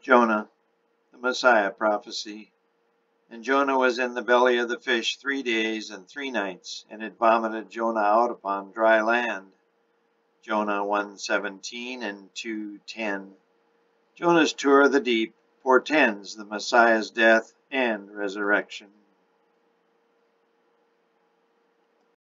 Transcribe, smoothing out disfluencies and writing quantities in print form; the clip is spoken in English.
Jonah, the Messiah prophecy. And Jonah was in the belly of the fish 3 days and 3 nights, and it vomited Jonah out upon dry land. Jonah 1:17 and 2:10. Jonah's tour of the deep portends the Messiah's death and resurrection.